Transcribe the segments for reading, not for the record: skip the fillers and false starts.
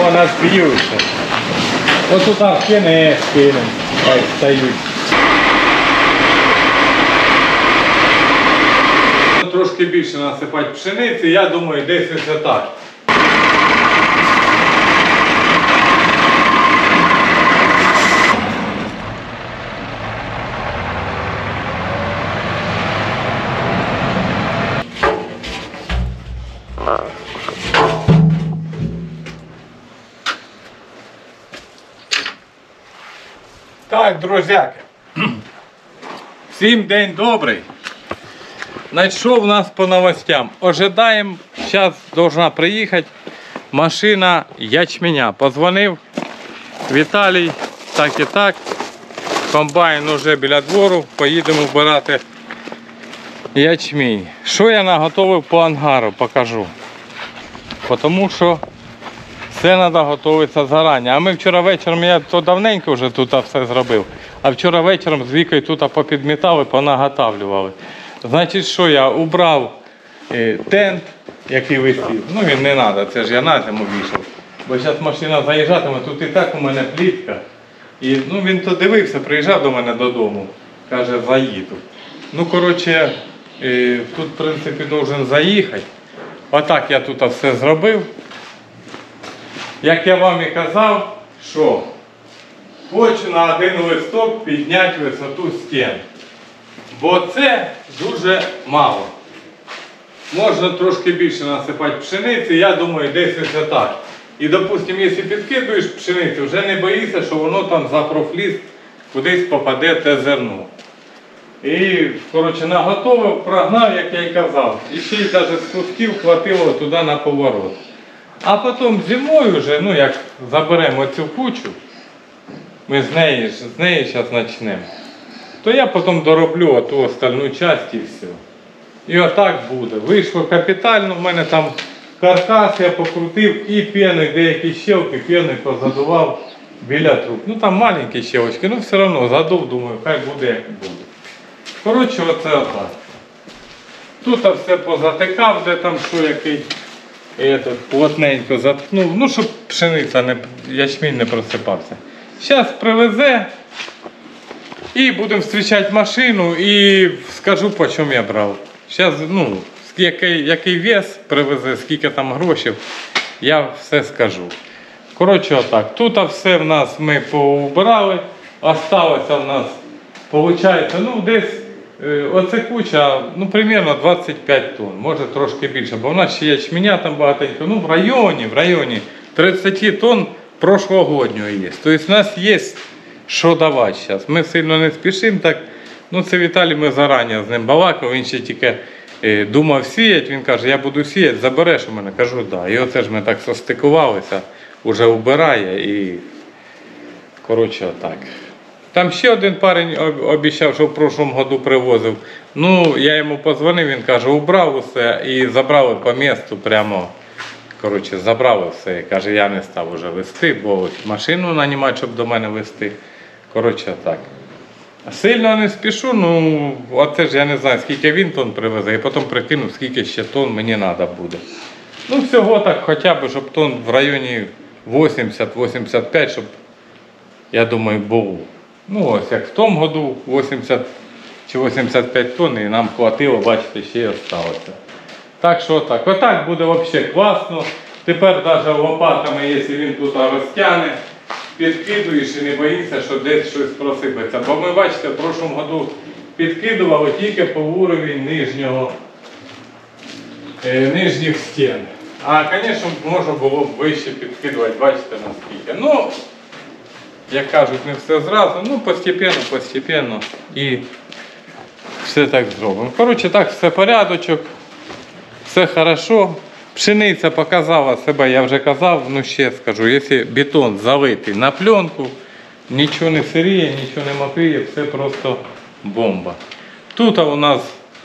на нас б'ються. Ось тут скинемо, хай стають. Трошки більше насипати пшениці, я думаю, десь ось так. Так, друзяки, всім день добрий. Найшов нас по новостям. Ожидаємо, зараз должна приїхати машина ячменя. Позвонив Віталій, так і так. Комбайн уже біля двору, поїдемо вбирати ячмінь. Що я наготовив по ангару, покажу. Тому що все треба готуватися зарані. А ми вчора вечором, я то давненько вже тут все зробив, а вчора вечором з Вікою тут попідмітали, понаготавлювали. Значить, що я убрав тент, який висів. Ну він не треба, це ж я на зиму вийшов. Бо зараз машина заїжджатиме, тут і так у мене плітка. І ну, він то дивився, приїжджав до мене додому, каже, заїду. Ну, коротше, тут, в принципі, должен заїхати. Отак я тут все зробив. Як я вам і казав, що хочу на один листок підняти висоту стін. Бо це дуже мало. Можна трошки більше насипати пшениці, я думаю, десь ось так. І, допустимо, якщо підкидуєш пшеницю, вже не боїшся, що воно там за профліст кудись попаде те зерно. І, коротше, наготовив, прогнав, як я й казав. І ще й навіть з кусків хватило туди на поворот. А потім зимою вже, ну як заберемо цю кучу, ми з неї зараз почнемо, то я потім дороблю оту остальну частину і все. І отак буде. Вийшло капітально, в мене там каркас я покрутив і піною, деякі щелки, піною позадував біля труб. Ну там маленькі щелочки, ну все одно задув, думаю, хай буде як буде. Коротше, оце отак. Тут все позатикав, де там що який. Плотненько заткнув, ну щоб пшениця, ячмінь не просипався. Зараз привезе і будемо зустрічати машину і скажу, по чому я брав. Зараз, ну, який вес привезе, скільки там грошей, я все скажу. Коротше, отак. Тут все в нас ми поубирали, осталося в нас, виходить, ну десь, оце куча, ну, примерно 25 тонн, може трошки більше, бо в нас ще ячменя там багатенько, ну, в районі 30 тонн прошлогоднього є. Тобто у нас є що давати зараз. Ми сильно не спішимо так, ну, це Віталій, ми зарані з ним балакав, він ще тільки думав сіяти, він каже, я буду сіяти, забереш у мене, кажу, да. І оце ж ми так состикувалися, вже убирає і, коротше, отак. Там ще один парень обіцяв, що в прошлому году привозив. Ну, я йому подзвонив, він каже, убрав усе і забрали по місту прямо. Коротше, забрали все. Каже, я не став уже везти, бо машину нанімати, щоб до мене везти. Коротше, так. Сильно не спішу, ну, оце ж я не знаю, скільки він тонн привезе, і потім прикину, скільки ще тонн мені треба буде. Ну, всього так, хоча б, щоб тонн в районі 80-85, щоб, я думаю, було. Ну ось, як в тому году 80 чи 85 тонн, і нам хватило, бачите, ще й залишилося. Так що так, отак буде взагалі класно. Тепер навіть лопатами, якщо він тут розтягне, підкидуєш і не боїшся, що десь щось просипеться. Бо ми, бачите, в прошлому году підкидували тільки по уровень нижніх стін. А, звісно, можна було б вище підкидувати, бачите, наскільки. Ну, як кажуть, не все зразу, ну постепенно і все так зробимо. Коротше, так, все порядочок, все хорошо. Пшениця показала себе, я вже казав, ну ще скажу, якщо бетон залитий на пленку, нічого не сиріє, нічого не мокріє, все просто бомба. Тут у нас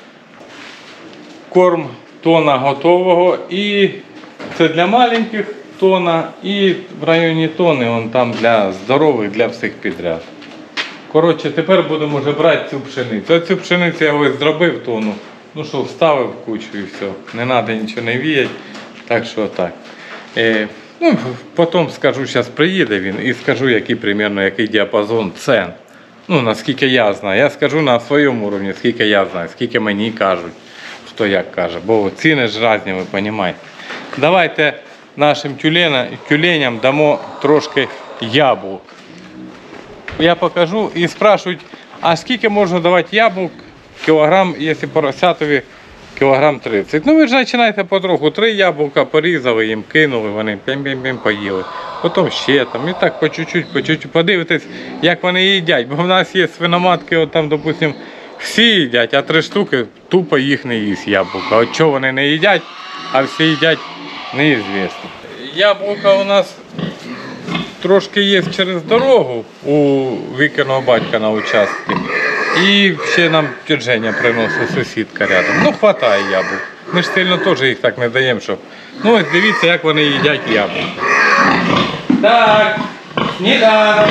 корм тонна готового, і це для маленьких тонна, і в районі тонни, он там для здорових, для всіх підряд. Коротше, тепер будемо вже брати цю пшеницю. Цю пшеницю я ось зробив тонну, ну що, вставив в кучу і все. Не треба нічого не віяти, так що так. Ну, потім скажу, зараз приїде він і скажу, який діапазон цен. Ну, наскільки я знаю. Я скажу на своєму рівні, скільки я знаю, скільки мені кажуть, хто як каже. Бо ціни ж різні, ви розумієте. Давайте нашим тюленям дамо трошки яблук. Я покажу і спрашують, а скільки можна давати яблук? Кілограм, якщо поросятові, кілограм 30. Ну ви ж починаєте потроху. 3 яблука порізали, їм кинули, вони пім-пім-пім поїли. Потім ще там. І так по чуть-чуть. Подивитись, як вони їдять. Бо в нас є свиноматки, от там, допустим, всі їдять, а 3 штуки тупо їх не їсть яблука. От чого вони не їдять, а всі їдять, неізвісно. Яблука у нас трошки є через дорогу у Вікиного батька на участку. І ще нам Женя приносить сусідка рядом. Ну, хватає яблук. Ми ж сильно теж їх так не даємо, щоб... Ну, ось дивіться, як вони їдять яблук. Так, сніданок.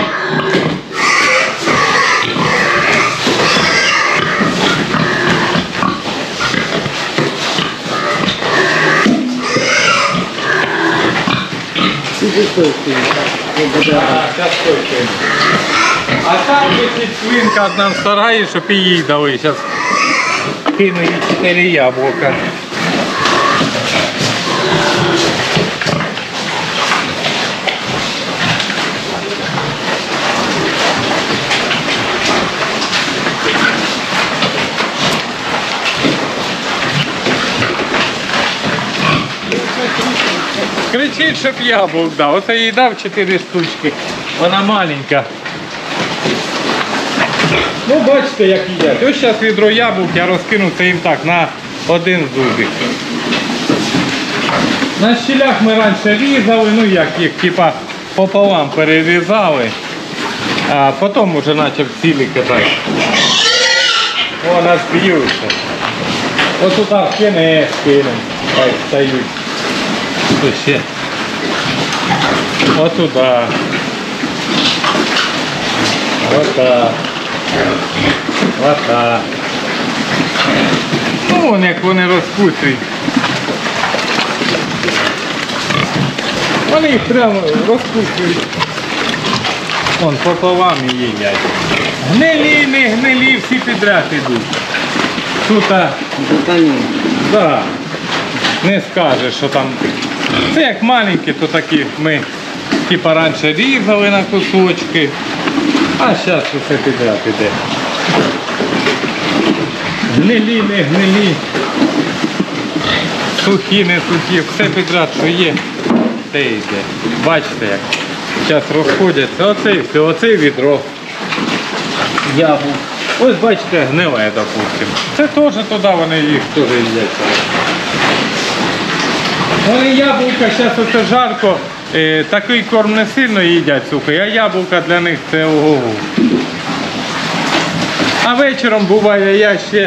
А там висить свинка одна в сараї, щоб і їй дали. Зараз кину їй 4 яблука. Кричить, щоб яблук дав. Оце їй дав 4 штучки. Вона маленька. Ну, бачите, як їдять. Ось зараз відро яблук я розкину, це їм так, на один зубик. На щелях ми раніше різали, ну як їх типа пополам перерізали, а потім вже почав цілі кидати. О, нас б'ються. Ось тут скинемо, хай стають. Тут ще. Ось туди. Ось так. Ось так. Ну, вон як вони розпустять. Вони їх прямо розпустять. Вон, пополам і їдять. Гнилі, не гнилі, всі підряд йдуть. Тут, да, не скажеш, що там. Це як маленькі, то такі ми типа раніше різали на кусочки. А зараз усе підряд іде. Гнилі, не гнилі. Сухі, не сухі. Все підряд, що є, те йде. Бачите як. Зараз розходяться. Оце і все, оце відро яблук. Ось бачите, гниле, допустим. Це теж туди вони їх теж їдять. Вони яблука, зараз оце жарко. Такий корм не сильно їдять сухий, а яблука для них це ого-го. А вечором буває, я ще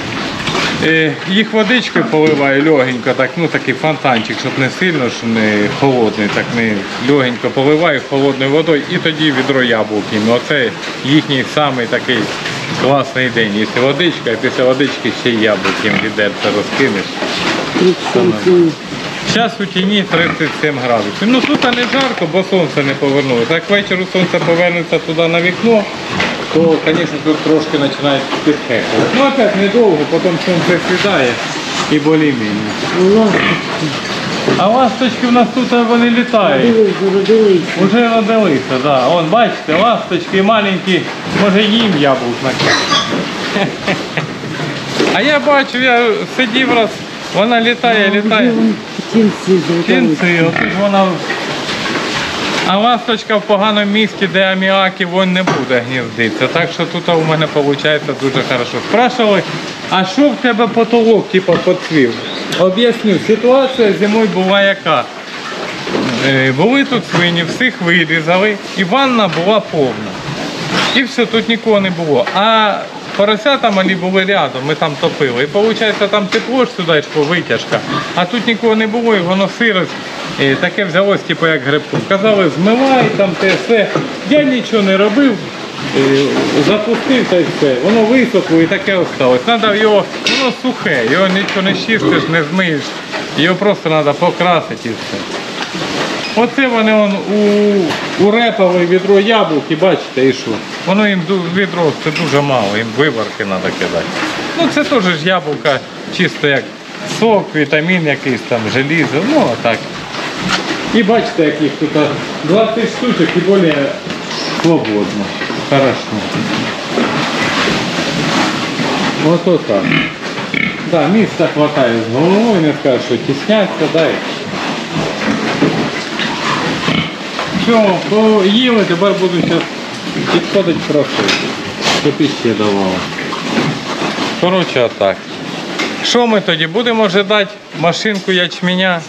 їх водичкою поливаю легенько, так, ну такий фонтанчик, щоб не сильно, щоб не холодний, так не легенько поливаю холодною водою і тоді відро яблук їм. Оце їхній самий такий класний день. Якщо водичка, і після водички ще яблук їм відерце розкинеш. Зараз у тіні 37 градусів. Ну тут не жарко, бо сонце не повернулося. Як ввечері сонце повернеться туди на вікно, то, звісно, тут трошки починає підхекувати. Ну опять недовго, потім сонце сідає і більш-менш. А ласточки в нас тут вони літають. Уже родилися, так. Да. Вон, бачите, ласточки маленькі, може їм яблук накинути. А я бачу, я сидів раз, вона літає. Птенці, отут вона. А ласточка в поганому місці, де аміаків, він не буде гніздитися. Так що тут у мене виходить дуже добре. Спрашивали, а що в тебе потолок типу поцвів? Об'ясню, ситуація зимою була яка. Були тут свині, всіх вирізали і ванна була повна. І все, тут нікого не було. А поросята малі були рядом, ми там топили. І виходить, там тепло ж сюди йшло, витяжка. А тут нікого не було, і воно сирость. І таке взялось, типу, як грибку. Казали, змивай, там те все. Я нічого не робив, запустив та й все. Воно висохло і таке осталось. Треба його, воно сухе, його нічого не чистиш, не змиєш. Його просто треба покрасити і все. Оце вони у репове відро яблук і бачите, і що? Воно їм відро це дуже мало, їм виварки треба кидати. Ну це теж ж яблука чисто як сок, вітамін якийсь там, желізо, ну так. І бачите, як їх тут 20 штучок і більш свободно. Хорошо. Ото так. Да, місця хватає з головою, не скажу, що тісняться, дай. Все, поїли, тепер буду зараз підходити просити, щоб іще давало. Коротше, отак. Що ми тоді будемо ожидати машинку ячменя?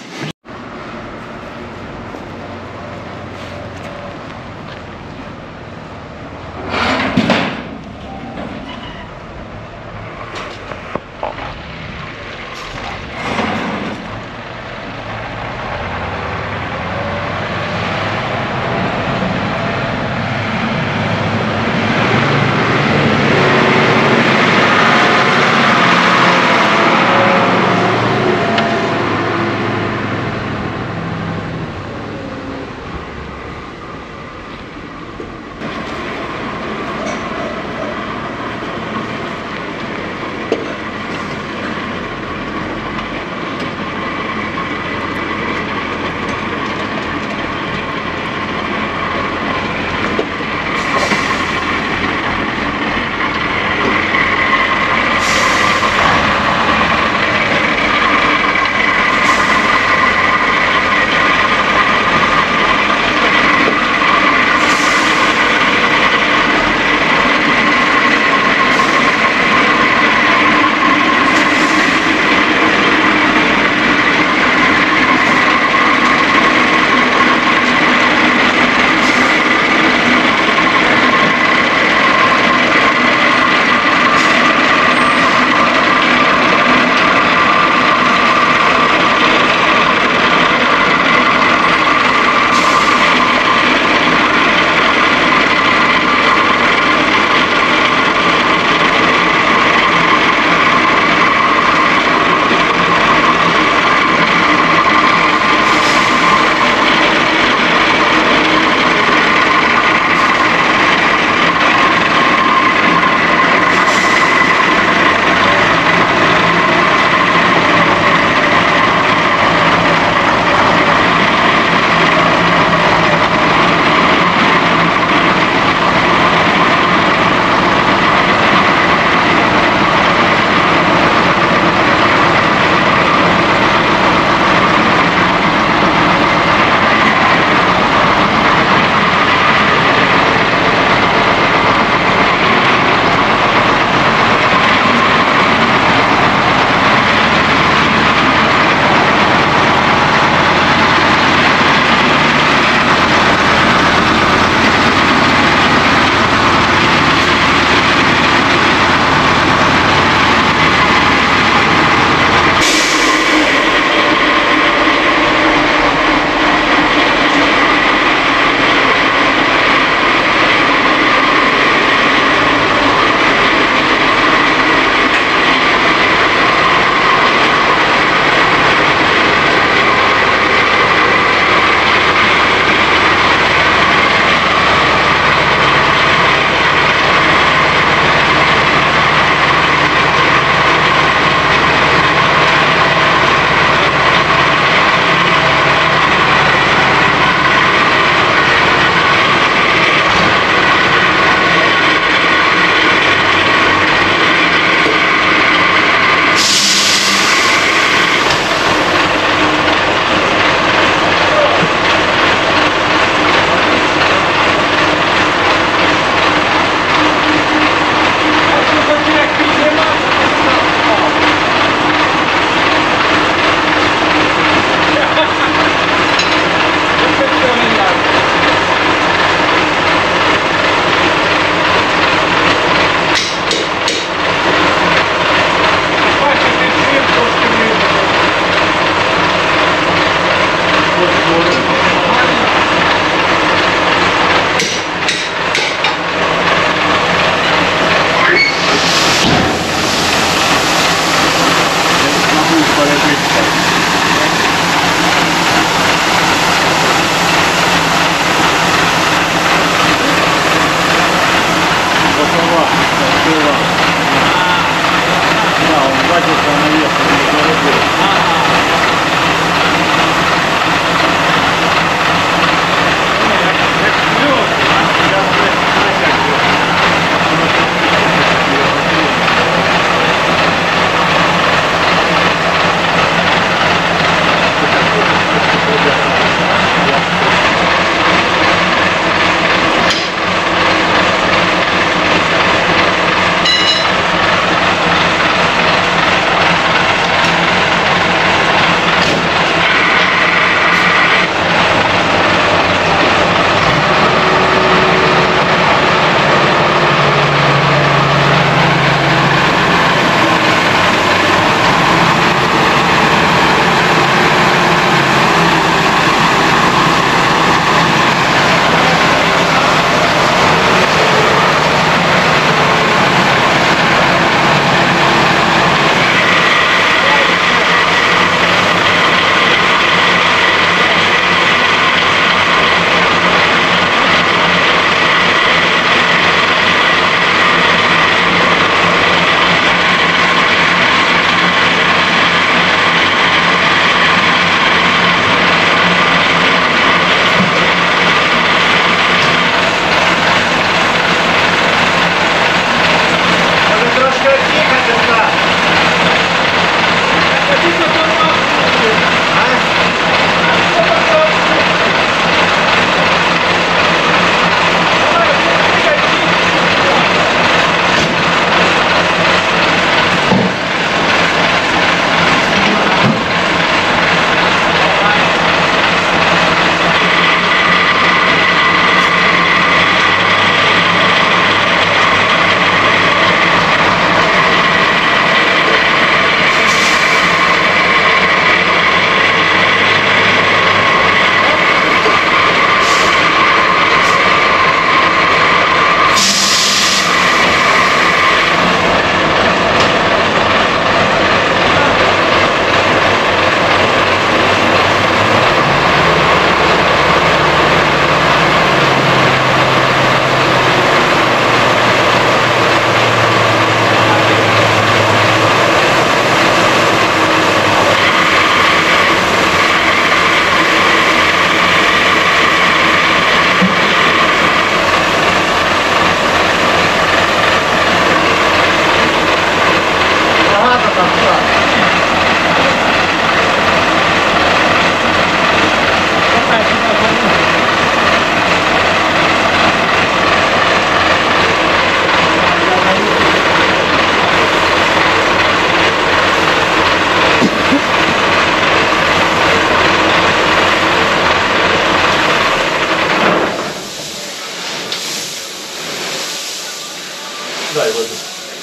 разница навеса не робити. Дай воду.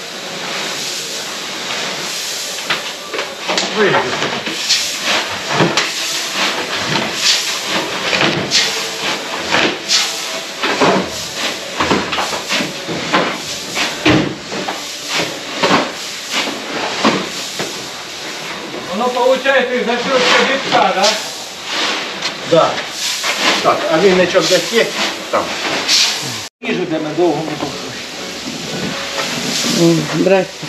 Вийди. Воно виходить за счет бітка, да? Да. Так, а вінничок десь є? Там. Їжу, де ми довго не купили. Здрасте.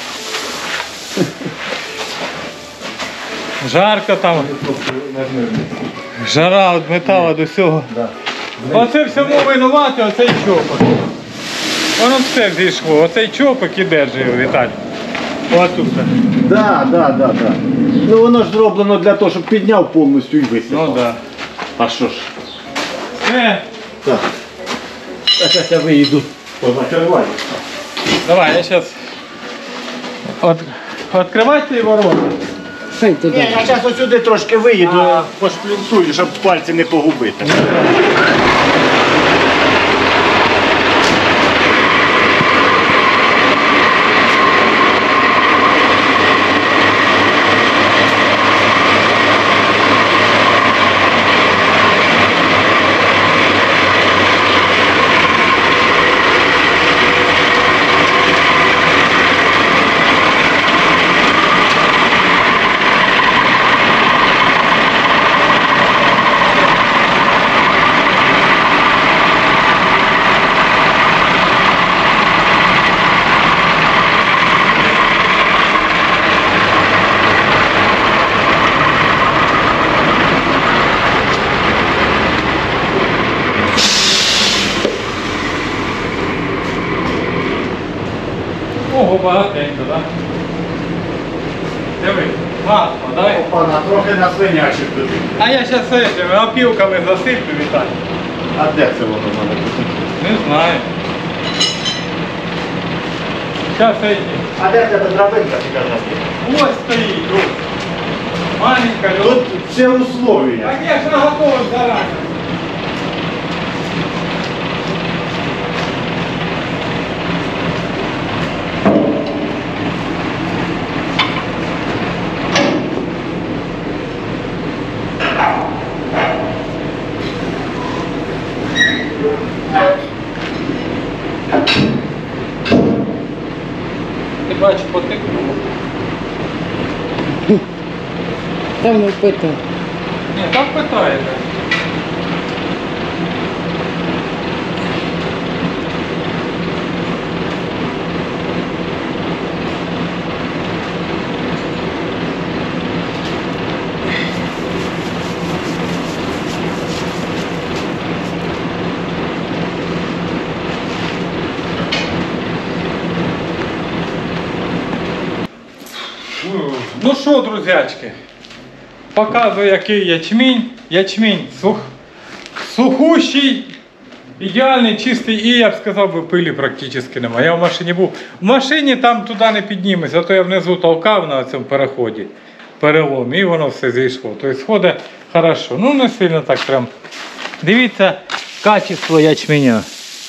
Жарко там. Жара від металу до всього. Да. Оце всьому винувати оцей чопик. Воно все зійшло. Оцей чопик і держи його, Віталій. Отут. Да. Ну воно ж зроблено для того, щоб підняв повністю і висипав. Ну да. А що ж? Все. Так. Зараз я виїду. Позакриваю. Давай, я зараз відкривайте ці ворота. Хай Ні, туди. я зараз отсюди трошки виїду, пошплінтую, щоб пальці не погубити. швиденько, так? Диви, масло, дай. Опана, трохи на свинячок туди. А я зараз цими опілками засиплю, Віталій. А де це воно в мене тут? Не знаю. Зараз я А де тебе драбинка ти казав? ось стоїть, ось. Маленька, Тут все условия. Конечно, готово заранее. Ти бачиш, потекло. Там не впитав. Ні, так питаєте. Ну що, друзячки, показую, який ячмінь. Ячмінь сухущий, ідеальний, чистий і, я б сказав, би, пилі практично немає. Я в машині був. В машині там туди не підніметься, а то я внизу толкав на цьому переході, переломі, і воно все зійшло. Тобто сходить хорошо. Ну не сильно так прям. Дивіться качество ячменя.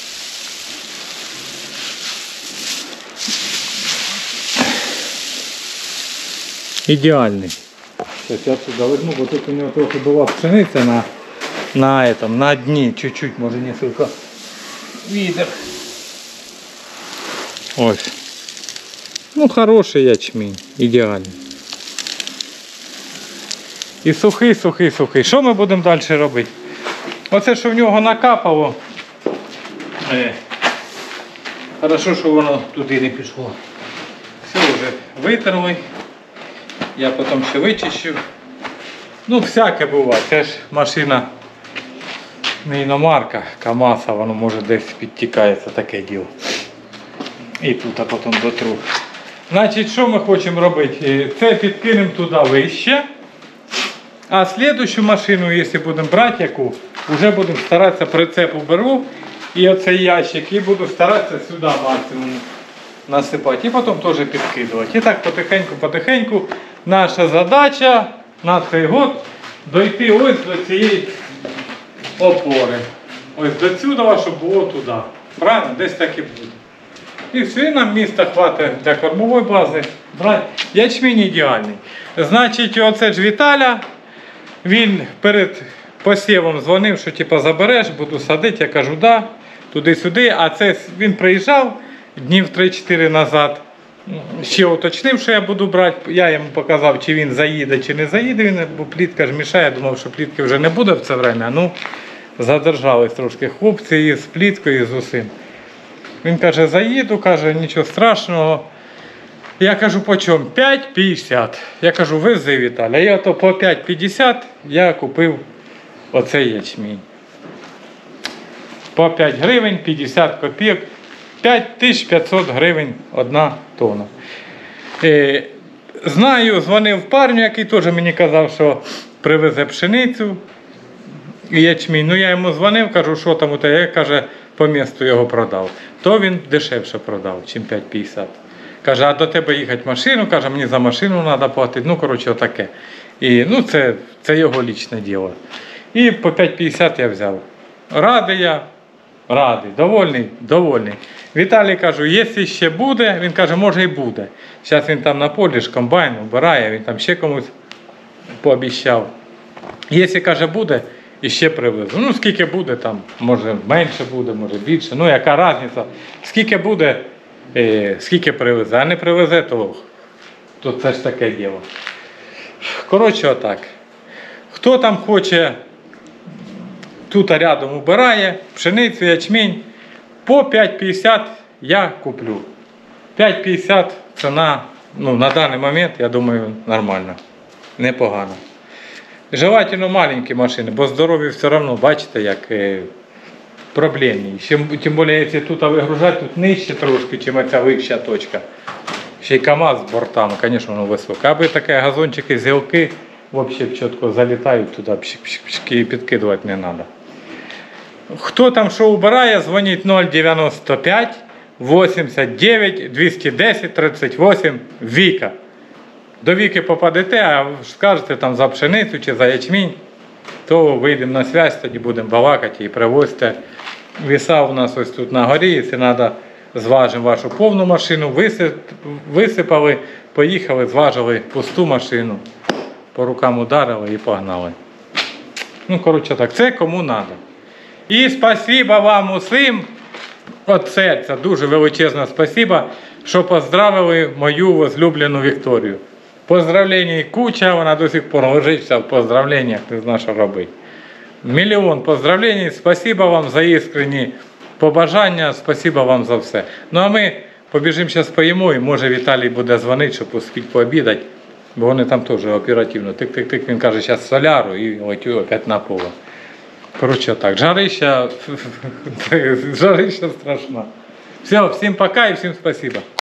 Ідеальний. Сейчас я сюда возьму, бо тут у него трохи була пшениця на дні, чуть-чуть, може несколько відер. Ось. Ну, хороший ячмінь, ідеальний. І сухий, сухий, сухий. Що ми будемо далі робити? Оце, що в нього накапало. Хорошо, що воно туди не пішло. Все вже витерли. Я потім ще вичищу. Ну, всяке буває. Це ж машина не іномарка, КамАЗ, а воно може десь підтікається, таке діло. І тут, а потім дотру. Значить, що ми хочемо робити? Це підкинемо туди вище. А слідущу машину, якщо будемо брати яку, вже будемо старатися, прицеп уберу. І оцей ящик, і буду старатися сюди максимум насипати. І потім теж підкидувати. І так потихеньку наша задача на цей год дойти ось до цієї опори. Ось до сюди, щоб було туди. Правильно? Десь так і буде. І все, нам місця хватить для кормової бази. Ячмінь ідеальний. Значить, оце ж Віталя, він перед посівом дзвонив, що типу забереш, буду садити. Я кажу, да, туди-сюди. А це він приїжджав днів 3-4 назад. Ще уточнив, що я буду брати. Я йому показав, чи він заїде, чи не заїде. Він, бо плітка ж мішає. Я думав, що плітки вже не буде в це время. Ну, задержались трошки хлопці і з пліткою, і з усім. Він каже, заїду, каже, нічого страшного. Я кажу, по чому? 5,50. Я кажу, вези, Віталя. І ото по 5,50 я купив оцей ячмінь. По 5 гривень, 50 копійок. 5500 гривень 1 тонна. Знаю, дзвонив парню, який теж мені казав, що привезе пшеницю і ячмінь. Ну я йому дзвонив, кажу, що там у тебе, каже, по місту його продав. То він дешевше продав, ніж 5,50. Каже, а до тебе їхати машину, каже, мені за машину треба платити. Ну, коротше, отаке. І, ну, це його лічне діло. І по 5,50 я взяв. Радий я. Радий, довольний. Віталій кажу, якщо ще буде, він каже, може і буде. Зараз він там на полі ж комбайн вбирає, він там ще комусь пообіцяв. Якщо, каже, буде, і ще привезу. Ну, скільки буде там, може менше буде, може більше. Ну, яка різниця. Скільки буде, скільки привезе. А не привезе, то це ж таке діло. Коротше, отак. Хто там хоче, тут рядом убирає, пшеницю, ячмінь, по 5,50 я куплю. 5,50 ціна, ну, на даний момент, я думаю, нормально, непогано. Желательно маленькі машини, бо здоров'я все одно, бачите, як проблемні. Тим більше, якщо тут вигружати, тут нижче трошки, чим ця вища точка. Ще й КАМАЗ з бортами, звісно, воно високе. Аби таке газончики, зілки, взагалі чітко залітають туди, пшик-пшик-пшик, і підкидувати не треба. Хто там що убирає, дзвоніть 095 89 210 38 Віка. До Віки попадете, а скажете там за пшеницю чи за ячмінь, то вийдемо на зв'язь, тоді будемо балакати і привозьте. Віса у нас ось тут на горі, якщо треба, зважимо вашу повну машину, висипали, поїхали, зважили пусту машину, по рукам ударили і погнали. Ну, коротше так, це кому треба. І спасибо вам усім, от серця, дуже величезне спасибо, що поздравили мою возлюблену Вікторію. Поздравлень куча, вона до сих пор лежить вся в поздравленнях, не знаю, що робити. Мільйон поздравлень, спасибо вам за іскренні побажання, спасибо вам за все. Ну а ми побіжимо зараз поїмо, і може Віталій буде дзвонити, щоб успіть пообідати, бо вони там теж оперативно. Тик-тик-тик, він каже, зараз соляру і летю опять на поле. Коротше так, жарища страшна. Все, всім пока і всім спасибо.